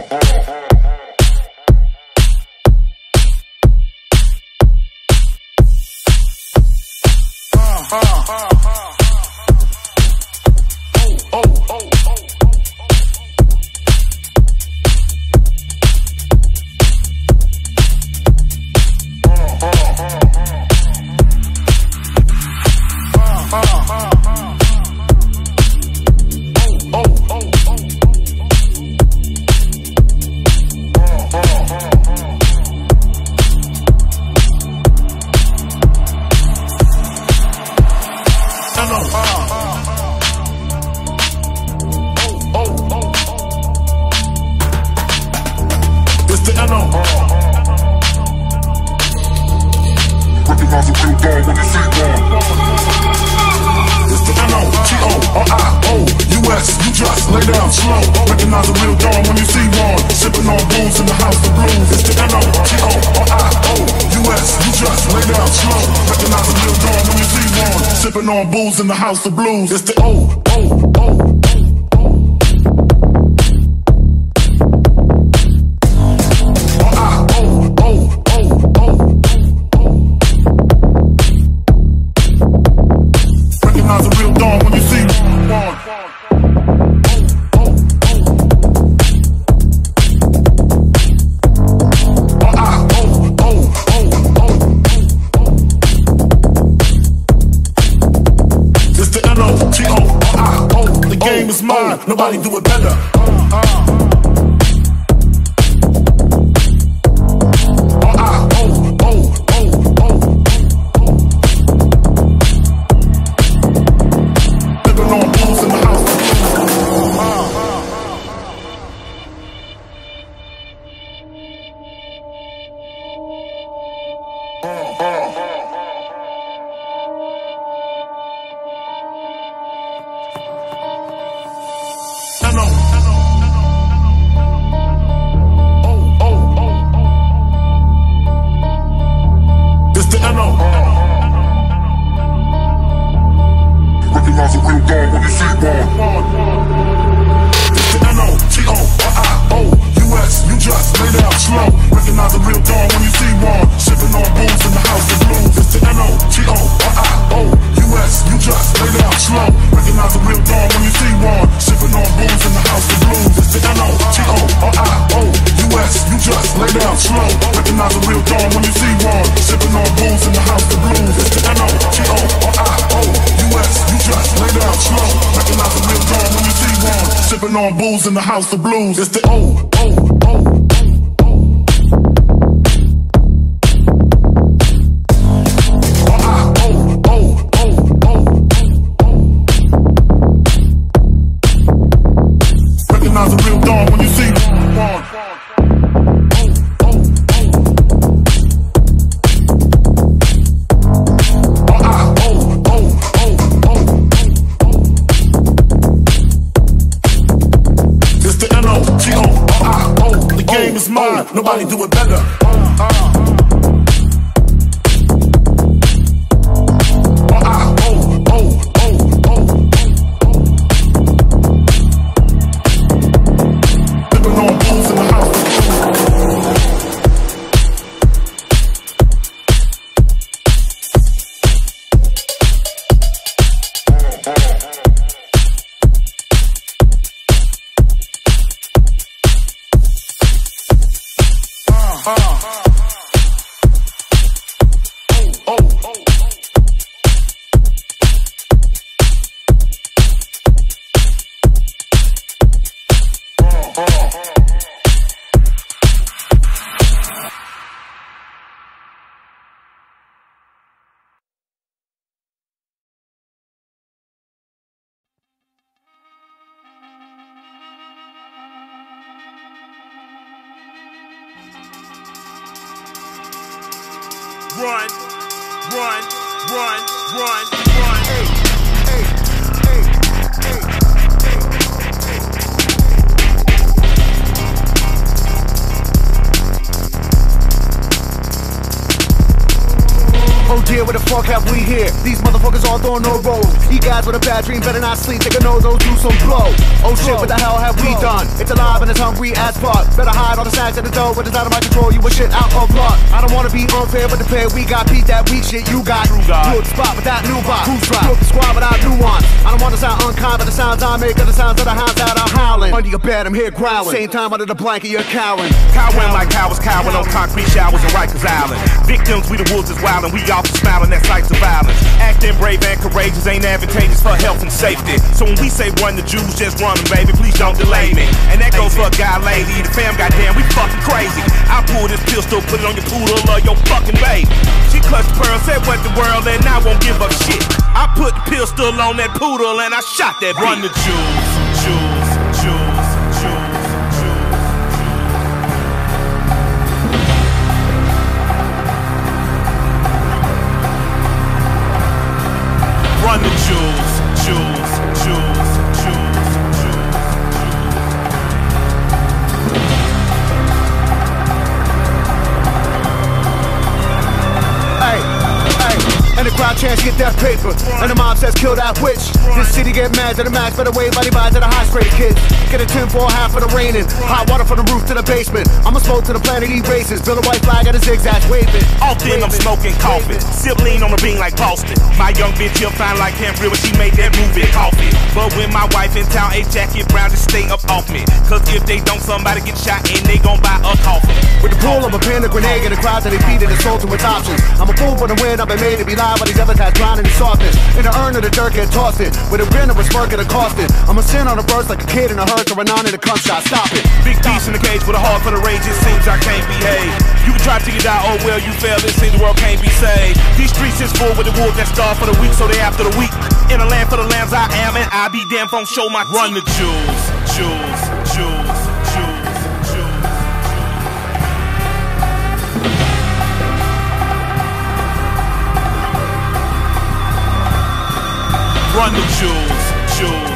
On booze in the house of blues. It's the O. Recognize a real dawn when you see one. Is mine, nobody do it better. Living on booze in the house. Recognize a real dog when you see one. It's the N-O-T-O-R-I-O-U-S. You just lay down slow. Recognize a real dog when you see one. Sipping on booze in the house of blues. It's the N-O-T-O-R-I-O-U-S. You just lay down slow. Recognize a real dog when you see one. Sipping on booze in the house of blues. It's the N-O-T-O-R-I-O-U-S. You just lay down slow. Recognize a real dog when you see one. Sipping on booze in the house of blues. It's the N-O-T-O-R-I-O-U-S. You just lay down slow. Recognize a real dog when you see one. Sipping on booze in the house of blues. It's the Recognize a real dog when you see one. Is mine, nobody do it better. Living on booze in the house. Run, run, run, run, run. Hey, hey, hey, hey, hey. Oh dear, where the fuck have we here? These motherfuckers all throwing no rolls. You guys with a bad dream better not sleep, they can know those do some blow. Oh shit, what the hell have we done? It's alive and it's hungry as fuck. Better hide all the snacks at the door, when it's out of my control, you a shit out of luck. I don't wanna be unfair, but the pair we got beat that weak shit you got. Good spot without new box. Who's right? Broke the squad without nuance. I don't wanna sound unkind, but the sounds I make are the sounds of the hounds that are howling. Under your bed, I'm here growling. Same time under the blanket, you're cowering. Cowering like cowards, cowering on concrete showers on Rikers Island. Victims, we the wolves is wildin', we often smiling at sights of violence. Acting brave and courageous ain't advantageous for health and safety. So when we say run the Jews, just run them, baby, please don't delay me. And that goes for a guy, lady, the fam, goddamn, we fucking crazy. I pull this pistol, put it on your poodle or your fucking baby. She clutched the pearl, said what the world, and I won't give a shit. I put the pistol on that poodle and I shot that bitch. Run the Jews, Jews, Jews, Jews, Jews. Run the Jews, Jews, Jews, Jews, Jews. Hey, hey, and the crowd chants get that paper, and the mob says kill that witch. This city get mad to the max, better wave body by to the high straight kids. Get a 10 for half of the raining, hot water from the roof to the basement. I'ma smoke to the planet eat races, build a white flag at a zigzag waving. Often I'm smoking coffee, sip lean on the bean like Boston. My young bitch here fine like Cambria when she made that movie coffee. But when my wife in town, a jacket brown, just stay up off me. Cause if they don't, somebody get shot and they gon' buy a coffin. With the pull of a pin, a grenade, and the crowd that they feed it, it's sold to its options. I'm a fool for the win, I've been made to be live, while these other guys drowning in softness. In the urn of the dirt, get tossed it. With a grin of a smirk and a costed. I'm a sin on a burst like a kid in a hearse or a non in a cum shot. Stop it. Big piece in the cage with a heart for the rage, it seems I can't behave. You can try till you die, oh well, you fail, it seems the world can't be saved. These streets is full with the wolves that starve for the weak, so they after the weak. In a land for the lambs I am, and I be damn phone show my Run the Jews, Jews, Jews, Jews, Jews. Run the Jews, Jews.